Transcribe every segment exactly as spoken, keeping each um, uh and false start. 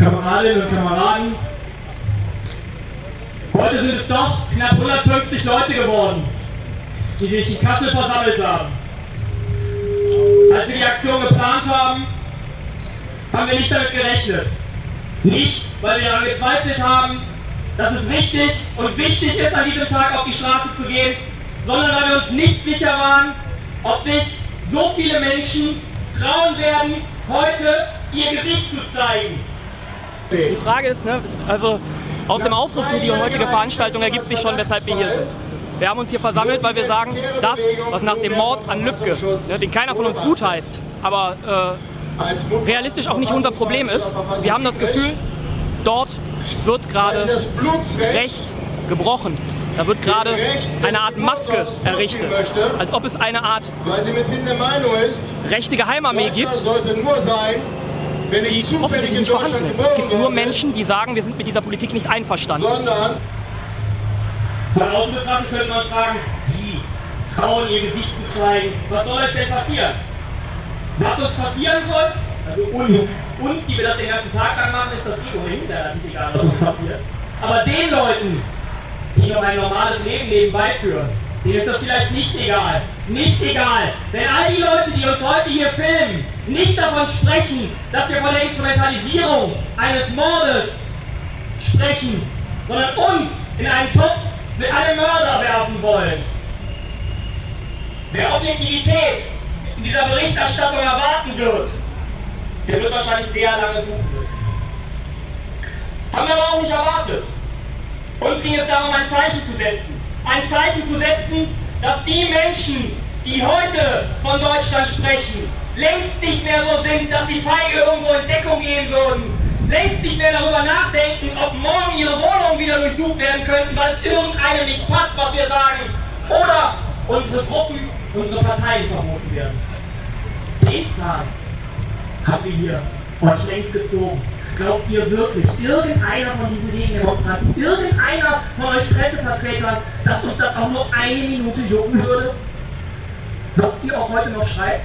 Kameradinnen und Kameraden, heute sind es doch knapp hundertfünfzig Leute geworden, die sich in Kassel versammelt haben. Als wir die Aktion geplant haben, haben wir nicht damit gerechnet. Nicht, weil wir daran gezweifelt haben, dass es richtig und wichtig ist, an diesem Tag auf die Straße zu gehen, sondern weil wir uns nicht sicher waren, ob sich so viele Menschen trauen werden, heute ihr Gesicht zu zeigen. Die Frage ist, ne, also aus dem Aufruf für die heutige Veranstaltung ergibt sich schon, weshalb wir hier sind. Wir haben uns hier versammelt, weil wir sagen, das, was nach dem Mord an Lübcke, ne, den keiner von uns gut heißt, aber äh, realistisch auch nicht unser Problem ist, wir haben das Gefühl, dort wird gerade Recht gebrochen. Da wird gerade eine Art Maske errichtet, als ob es eine Art rechte Geheimarmee gibt, die offensichtlich nicht vorhanden ist. Es gibt nur Menschen, die sagen, wir sind mit dieser Politik nicht einverstanden. Von außen betrachtet könnte man fragen, wie trauen ihr Gesicht zu zeigen? Was soll euch denn passieren? Was uns passieren soll, also uns, uns, die wir das den ganzen Tag lang machen, ist das eh ohnehin relativ egal, was uns passiert. Aber den Leuten, die noch ein normales Leben nebenbei führen, denen ist das vielleicht nicht egal. Nicht egal. Denn all die Leute, die uns heute hier filmen, nicht davon sprechen, dass wir von der Instrumentalisierung eines Mordes sprechen, sondern uns in einen Topf mit einem Mörder werfen wollen. Wer Objektivität in dieser Berichterstattung erwarten wird, der wird wahrscheinlich sehr lange suchen müssen. Haben wir aber auch nicht erwartet. Uns ging es darum, ein Zeichen zu setzen. Ein Zeichen zu setzen, dass die Menschen, die heute von Deutschland sprechen, längst nicht mehr so sind, dass sie feige irgendwo in Deckung gehen würden. Längst nicht mehr darüber nachdenken, ob morgen ihre Wohnungen wieder durchsucht werden könnten, weil es irgendeinem nicht passt, was wir sagen. Oder unsere Gruppen, unsere Parteien verboten werden. Den Zahn haben wir hier euch längst gezogen. Glaubt ihr wirklich, irgendeiner von diesen Gegendemonstranten, irgendeiner von euch Pressevertretern, dass uns das auch nur eine Minute jucken würde? Was ihr auch heute noch schreibt?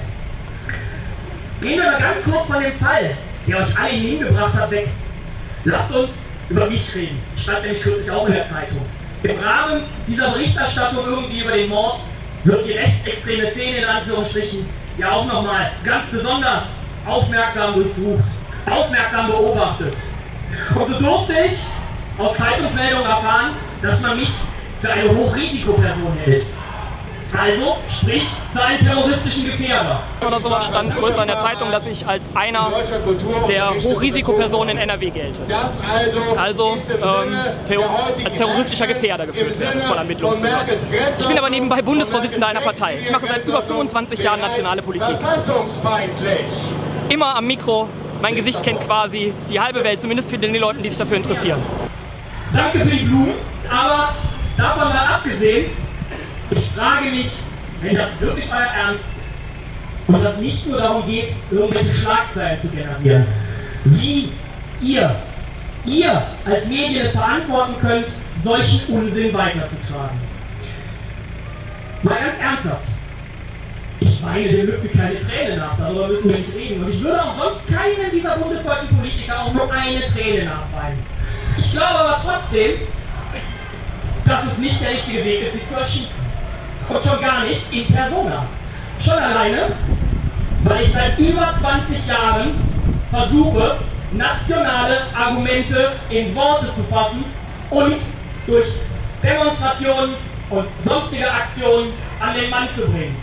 Gehen wir mal ganz kurz von dem Fall, der euch alle hier hingebracht hat, weg. Lasst uns über mich reden. Ich stand nämlich kürzlich auch in der Zeitung. Im Rahmen dieser Berichterstattung irgendwie über den Mord wird die rechtsextreme Szene in Anführungsstrichen ja auch nochmal ganz besonders aufmerksam durchsucht, aufmerksam beobachtet. Und so durfte ich aus Zeitungsmeldungen erfahren, dass man mich für eine Hochrisikoperson hält. Also, sprich, für einen terroristischen Gefährder. Oder sowas stand größer in der Zeitung, dass ich als einer der Hochrisikopersonen in N R W gelte. Also ähm, Terror als terroristischer Gefährder geführt werden von Ermittlungsbehörden. Ich bin aber nebenbei Bundesvorsitzender einer Partei. Ich mache seit über fünfundzwanzig Jahren nationale Politik. Immer am Mikro, mein Gesicht kennt quasi die halbe Welt, zumindest für die Leute, die sich dafür interessieren. Danke für die Blumen, aber davon mal abgesehen, ich frage mich, wenn das wirklich euer Ernst ist und das nicht nur darum geht, irgendwelche Schlagzeilen zu generieren, wie ihr, ihr als Medien es verantworten könnt, solchen Unsinn weiterzutragen. Mal ganz ernsthaft, ich weine dem Lübcke keine Träne nach, darüber müssen wir nicht reden. Und ich würde auch sonst keinen dieser bundesdeutschen Politiker auch nur eine Träne nachweinen. Ich glaube aber trotzdem, dass es nicht der richtige Weg ist, sie zu erschießen. Und schon gar nicht in Persona. Schon alleine, weil ich seit über zwanzig Jahren versuche, nationale Argumente in Worte zu fassen und durch Demonstrationen und sonstige Aktionen an den Mann zu bringen.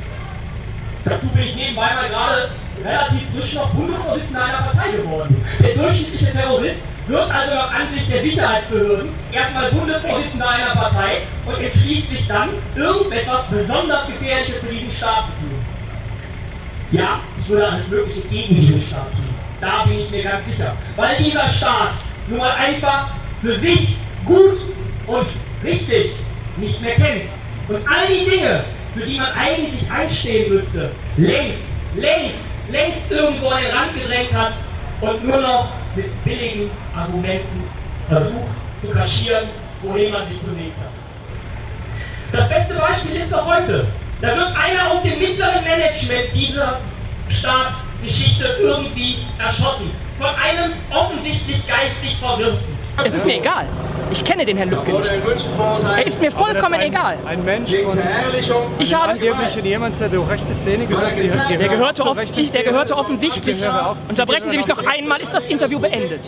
Dazu bin ich nebenbei mal gerade relativ frisch noch Bundesvorsitzender einer Partei geworden. Der durchschnittliche Terrorist wird also nach Ansicht der Sicherheitsbehörden erstmal Bundesvorsitzender einer Partei und entschließt sich dann, irgendetwas besonders Gefährliches für diesen Staat zu tun. Ja, ich würde alles Mögliche gegen diesen Staat tun. Da bin ich mir ganz sicher. Weil dieser Staat nun mal einfach für sich gut und richtig nicht mehr kennt. Und all die Dinge, für die man eigentlich einstehen müsste, längst, längst, längst irgendwo an den Rand gedrängt hat und nur noch mit billigen Argumenten versucht zu kaschieren, wohin man sich bewegt hat. Das beste Beispiel ist doch heute. Da wird einer aus dem mittleren Management dieser Staatsgeschichte irgendwie erschossen. Von einem offensichtlich offensichtlich geistig Verwirrten. Es ist mir egal. Ich kenne den Herrn Lübcke nicht. Er ist mir vollkommen ein, egal. Ein Mensch von ich habe angeblich jemand, der durch rechte Szene gehört. Sie der, gehört gehörte off ich, der gehörte offensichtlich. Auch, Unterbrechen Sie mich noch einmal, ist das Interview beendet.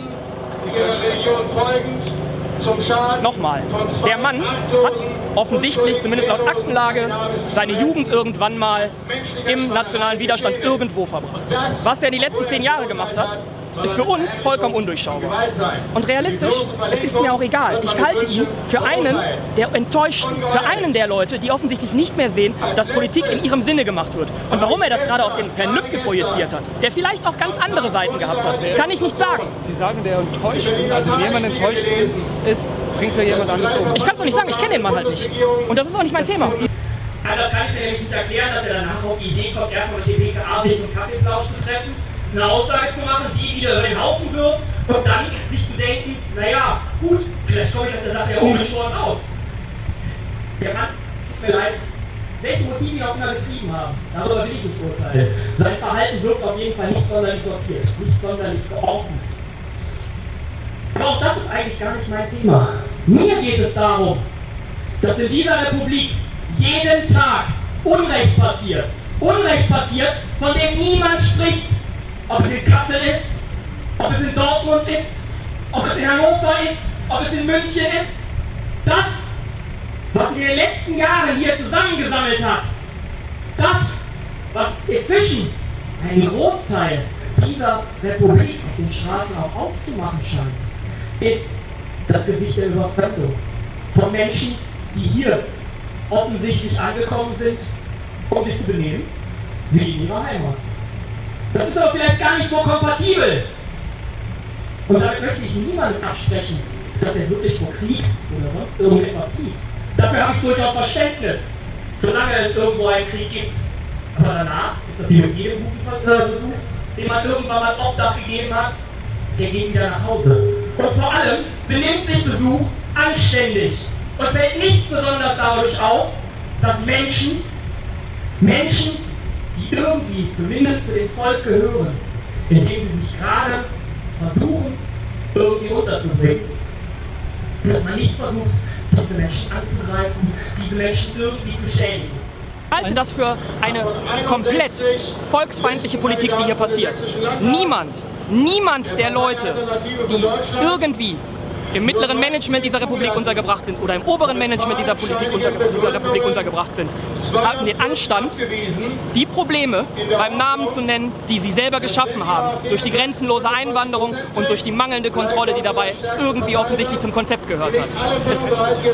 Nochmal, der Mann hat offensichtlich, zumindest laut Aktenlage, seine Jugend irgendwann mal im nationalen Widerstand irgendwo verbracht. Was er die letzten zehn Jahre gemacht hat, ist für uns vollkommen undurchschaubar. Und realistisch, es ist mir auch egal. Ich halte ihn für einen der Enttäuschten, für einen der Leute, die offensichtlich nicht mehr sehen, dass Politik in ihrem Sinne gemacht wird. Und warum er das gerade auf den Herrn Lübcke projiziert hat, der vielleicht auch ganz andere Seiten gehabt hat, kann ich nicht sagen. Sie sagen, der enttäuscht, also wenn jemand enttäuscht ist, bringt er jemand anderes um. Ich kann es doch nicht sagen, ich kenne den Mann halt nicht. Und das ist auch nicht mein Thema. Also das kann ich mir nämlich nicht erklären, dass er danach auf die Idee kommt, erstmal mit dem B K A sich zum Kaffeeplausch zu treffen, eine Aussage zu machen, die wieder über den Haufen wirft und dann sich zu denken, naja, gut, vielleicht komme ich aus der Sache ja ungeschoren aus. Der Mann, tut mir leid, welche Motive ihn auch immer getrieben haben, darüber will ich nicht urteilen. Sein Verhalten wirkt auf jeden Fall nicht sonderlich sortiert, nicht sonderlich geordnet. Aber auch das ist eigentlich gar nicht mein Thema. Mir geht es darum, dass in dieser Republik jeden Tag Unrecht passiert. Unrecht passiert, von dem niemand spricht. Ob es in Kassel ist, ob es in Dortmund ist, ob es in Hannover ist, ob es in München ist. Das, was sich in den letzten Jahren hier zusammengesammelt hat, das, was inzwischen einen Großteil dieser Republik auf den Straßen auch aufzumachen scheint, ist das Gesicht der Überfremdung von Menschen, die hier offensichtlich angekommen sind, um sich zu benehmen wie in ihrer Heimat. Das ist aber vielleicht gar nicht so kompatibel. Und damit möchte ich niemandem absprechen, dass er wirklich vor Krieg oder sonst irgendetwas flieht. Dafür habe ich durchaus Verständnis, solange es irgendwo einen Krieg gibt. Aber danach ist das wie mit jedem guten Besuch, dem man irgendwann mal Obdach gegeben hat, der geht wieder nach Hause. Und vor allem benimmt sich Besuch anständig und fällt nicht besonders dadurch auf, dass Menschen, Menschen, die irgendwie zumindest zu dem Volk gehören, indem sie sich gerade versuchen, irgendwie unterzubringen, dass man nicht versucht, diese Menschen anzugreifen, diese Menschen irgendwie zu schädigen. Ich halte das für eine komplett volksfeindliche Politik, die hier passiert. Niemand, niemand der Leute, die irgendwie im mittleren Management dieser Republik untergebracht sind oder im oberen Management dieser, Politik unter, dieser Republik untergebracht sind, haben den Anstand, die Probleme beim Namen zu nennen, die sie selber geschaffen haben, durch die grenzenlose Einwanderung und durch die mangelnde Kontrolle, die dabei irgendwie offensichtlich zum Konzept gehört hat. Es,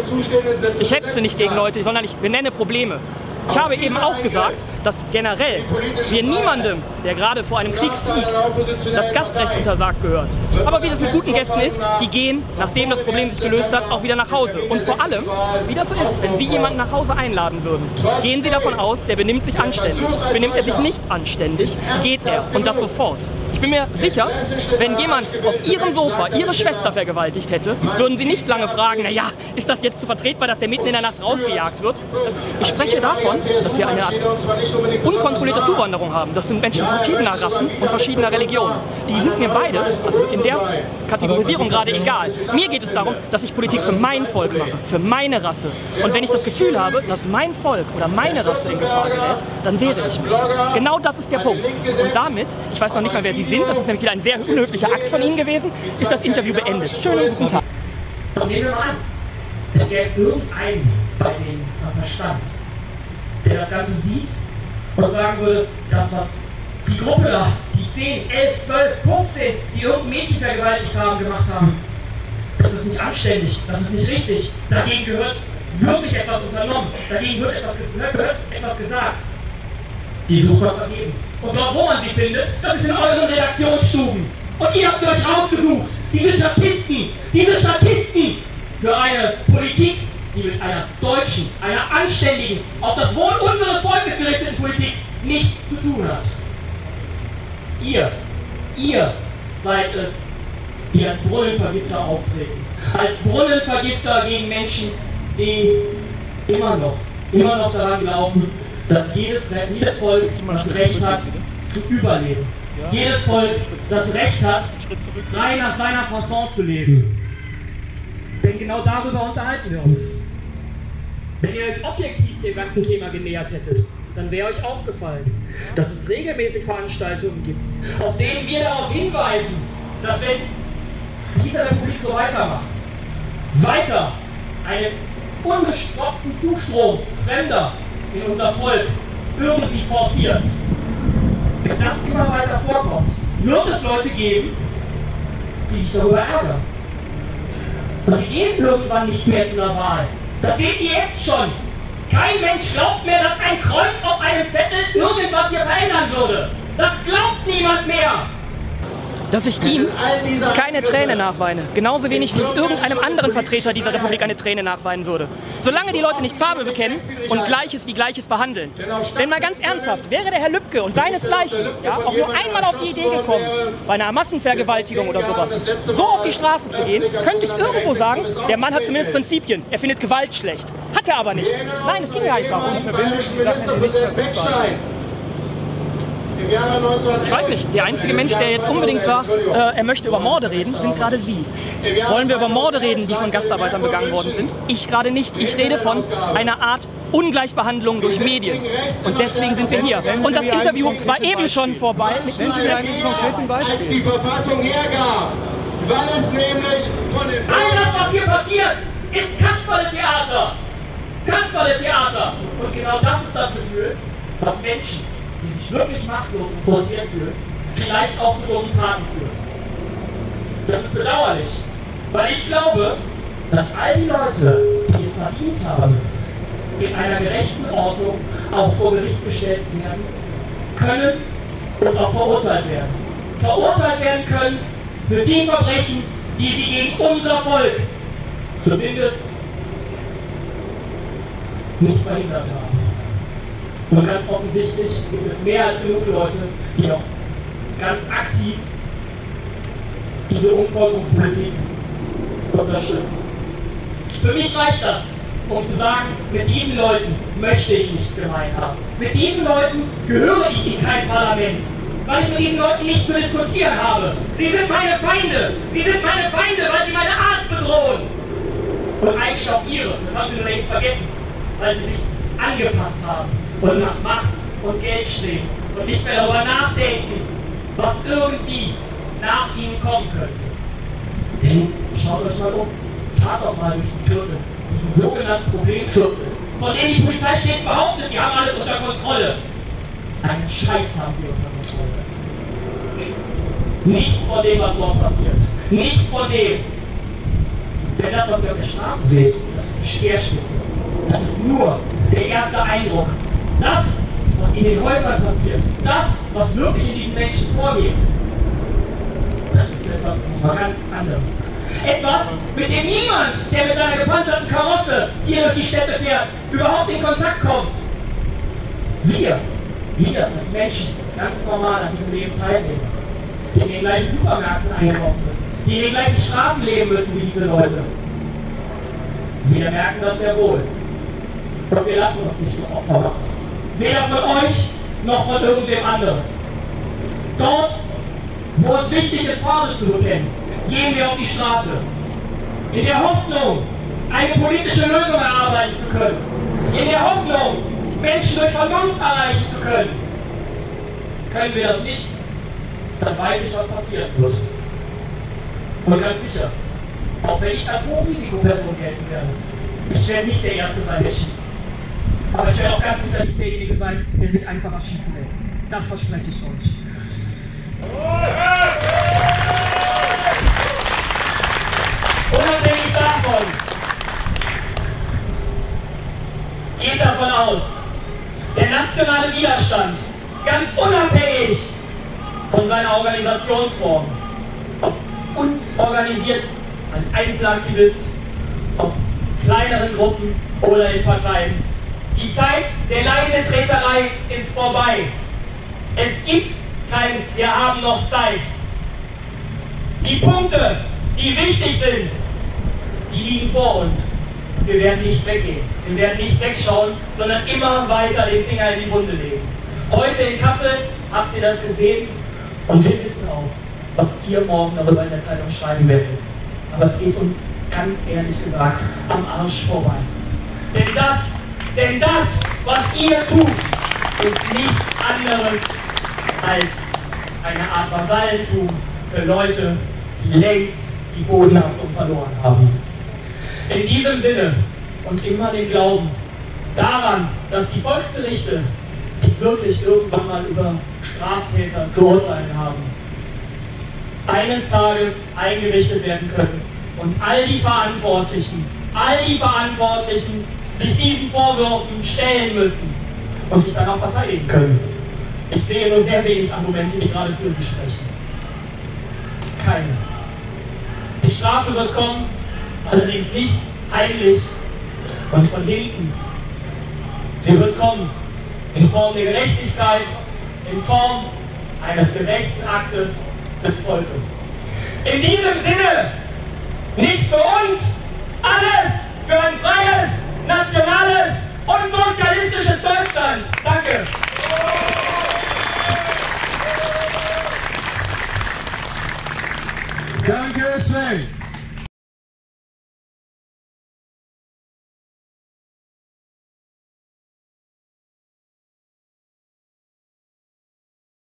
ich hetze nicht gegen Leute, sondern ich benenne Probleme. Ich habe eben auch gesagt, dass generell wir niemandem, der gerade vor einem Krieg fliegt, das Gastrecht untersagt gehört. Aber wie das mit guten Gästen ist, die gehen, nachdem das Problem sich gelöst hat, auch wieder nach Hause. Und vor allem, wie das so ist, wenn Sie jemanden nach Hause einladen würden, gehen Sie davon aus, der benimmt sich anständig. Benimmt er sich nicht anständig, geht er. Und das sofort. Ich bin mir sicher, wenn jemand auf Ihrem Sofa Ihre Schwester vergewaltigt hätte, würden Sie nicht lange fragen, naja, ist das jetzt zu vertretbar, dass der mitten in der Nacht rausgejagt wird? Ich spreche davon, dass wir eine Art unkontrollierte Zuwanderung haben. Das sind Menschen verschiedener Rassen und verschiedener Religionen. Die sind mir beide, also in der Kategorisierung gerade egal. Mir geht es darum, dass ich Politik für mein Volk mache, für meine Rasse. Und wenn ich das Gefühl habe, dass mein Volk oder meine Rasse in Gefahr gerät, dann wehre ich mich. Genau das ist der Punkt. Und damit, ich weiß noch nicht mal, wer Sie sind, das ist nämlich wieder ein sehr unhöflicher Akt von Ihnen gewesen, ist das Interview beendet. Schönen guten Tag. Nehmen wir mal an, es gäbe irgendeinen bei denen am Verstand, der das Ganze sieht und sagen würde, das, was die Gruppe da, die zehn, elf, zwölf, fünfzehn, die irgendein Mädchen vergewaltigt haben, gemacht haben, das ist nicht anständig, das ist nicht richtig, dagegen gehört wirklich etwas unternommen, dagegen wird etwas, gehört etwas gesagt. Die Suche vergebens. Und dort, wo man sie findet, das ist in euren Redaktionsstuben. Und ihr habt euch ausgesucht, diese Statisten, diese Statisten für eine Politik, die mit einer deutschen, einer anständigen, auf das Wohl unseres Volkes gerichteten Politik nichts zu tun hat. Ihr, ihr seid es, die als Brunnenvergifter auftreten. Als Brunnenvergifter gegen Menschen, die immer noch, immer noch daran glauben, dass jedes, jedes Volk das Recht hat, zu überleben. jedes Volk das Recht hat, frei nach seiner Fasson zu leben. Denn genau darüber unterhalten wir uns. Wenn ihr euch objektiv dem ganzen Thema genähert hättet, dann wäre euch aufgefallen, dass es regelmäßig Veranstaltungen gibt, auf denen wir darauf hinweisen, dass wenn diese Republik so weitermacht, weiter einen unbestoppten Zustrom Fremder in unser Volk irgendwie forciert, wenn das immer weiter vorkommt, wird es Leute geben, die sich darüber ärgern. Und die gehen irgendwann nicht mehr zu einer Wahl. Das seht ihr jetzt schon. Kein Mensch glaubt mehr, dass ein Kreuz auf einem Zettel irgendwas hier verändern würde. Das glaubt niemand mehr. Dass ich ihm keine Träne nachweine. Genauso wenig wie ich irgendeinem anderen Vertreter dieser Republik eine Träne nachweinen würde. Solange die Leute nicht Farbe bekennen und Gleiches wie Gleiches behandeln. Denn mal ganz ernsthaft, wäre der Herr Lübke und seinesgleichen ja, auch nur einmal auf die Idee gekommen, bei einer Massenvergewaltigung oder sowas, so auf die Straße zu gehen, könnte ich irgendwo sagen, der Mann hat zumindest Prinzipien. Er findet Gewalt schlecht. Hat er aber nicht. Nein, es ging ja nicht darum. Ich weiß nicht, der einzige Mensch, der jetzt unbedingt sagt, äh, er möchte über Morde reden, sind gerade Sie. Wollen wir über Morde reden, die von Gastarbeitern begangen worden sind? Ich gerade nicht. Ich rede von einer Art Ungleichbehandlung durch Medien. Und deswegen sind wir hier. Und das Interview war eben schon vorbei. Nennen Sie mir ein konkretes Beispiel. Die Verfassung hergab, weil es nämlich von den All das, was hier passiert, ist Kasperle-Theater. Kasperle-Theater. Und genau das ist das Gefühl, was Menschen, die sich wirklich machtlos und frustriert fühlen, vielleicht auch zu dummen Taten führen. Das ist bedauerlich, weil ich glaube, dass all die Leute, die es verdient haben, in einer gerechten Ordnung auch vor Gericht gestellt werden können und auch verurteilt werden. Verurteilt werden können für die Verbrechen, die sie gegen unser Volk zumindest nicht verhindert haben. Und ganz offensichtlich gibt es mehr als genug Leute, die noch ganz aktiv diese Umvolkungspolitik unterstützen. Für mich reicht das, um zu sagen, mit diesen Leuten möchte ich nichts gemein haben. Mit diesen Leuten gehöre ich in kein Parlament, weil ich mit diesen Leuten nicht zu diskutieren habe. Sie sind meine Feinde. Sie sind meine Feinde, weil sie meine Art bedrohen. Und eigentlich auch ihre, das haben sie nur längst vergessen, weil sie sich angepasst haben und nach Macht und Geld streben und nicht mehr darüber nachdenken, was irgendwie nach ihnen kommen könnte. Denn schaut euch mal um, fahrt doch mal durch die Viertel, diesen sogenannten Problemviertel, von denen die Polizei stets behauptet, die haben alles unter Kontrolle. Einen Scheiß haben sie unter Kontrolle. Nichts von dem, was dort passiert. Nichts von dem. Denn das, was ihr auf der Straße seht, das ist die Speerspitze. Das ist nur der erste Eindruck. Das, was in den Häusern passiert, das, was wirklich in diesen Menschen vorgeht, das ist etwas ganz anderes. Etwas, mit dem niemand, der mit seiner gepanzerten Karosse hier durch die Städte fährt, überhaupt in Kontakt kommt. Wir, wir als Menschen, ganz normal an diesem Leben teilnehmen, die in den gleichen Supermärkten einkaufen müssen, die in den gleichen Straßen leben müssen wie diese Leute. Wir merken das sehr wohl. Und wir lassen uns nicht so Opfer machen. Weder von euch, noch von irgendwem anderen. Dort, wo es wichtig ist, Farbe zu bekennen, gehen wir auf die Straße. In der Hoffnung, eine politische Lösung erarbeiten zu können. In der Hoffnung, Menschen durch Vernunft erreichen zu können. Können wir das nicht, dann weiß ich, was passieren wird. Und ganz sicher, auch wenn ich als Hochrisikoperson gelten werde, ich werde nicht der Erste sein, der schießt. Aber ich werde auch ganz sicher nicht derjenige sein, der sich einfach erschießen will. Das verspreche ich euch. Unabhängig davon, geht davon aus, der nationale Widerstand, ganz unabhängig von seiner Organisationsform, ob unorganisiert als Einzelaktivist, ob kleineren Gruppen oder in Parteien. Die Zeit der Leinentreterei ist vorbei. Es gibt kein "Wir haben noch Zeit". Die Punkte, die wichtig sind, die liegen vor uns. Wir werden nicht weggehen. Wir werden nicht wegschauen, sondern immer weiter den Finger in die Wunde legen. Heute in Kassel habt ihr das gesehen. Und wir wissen auch, was ihr morgen darüber in der Zeitung schreiben werdet. Aber es geht uns ganz ehrlich gesagt am Arsch vorbei. Denn das, denn das, was ihr tut, ist nichts anderes als eine Art Vasallentum für Leute, die längst die Bodenhaftung verloren haben. In diesem Sinne und immer den Glauben daran, dass die Volksgerichte, die wirklich irgendwann mal über Straftäter zu urteilen haben, eines Tages eingerichtet werden können und all die Verantwortlichen, all die Verantwortlichen sich diesen Vorwürfen stellen müssen und sich dann auch verteidigen können. Ich sehe nur sehr wenig Argumente, die gerade für sie sprechen. Keine. Die Strafe wird kommen, allerdings nicht heimlich und von hinten. Sie wird kommen in Form der Gerechtigkeit, in Form eines gerechten Aktes des Volkes. In diesem Sinne, nicht für uns, alles für ein freies, nationales und sozialistisches Deutschland. Danke. Danke, Sven.